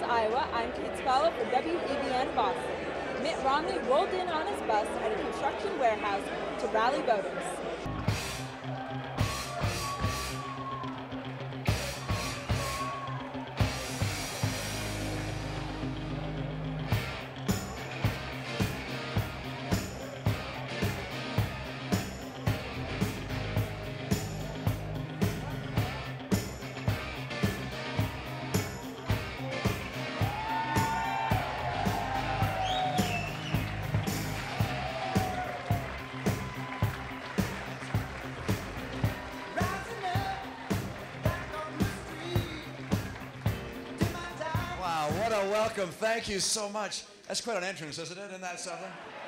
Iowa, I'm Kate Scala for WEBN Boston. Mitt Romney rolled in on his bus at a construction warehouse to rally voters. Wow, what a welcome. Thank you so much. That's quite an entrance, isn't it? Isn't that something?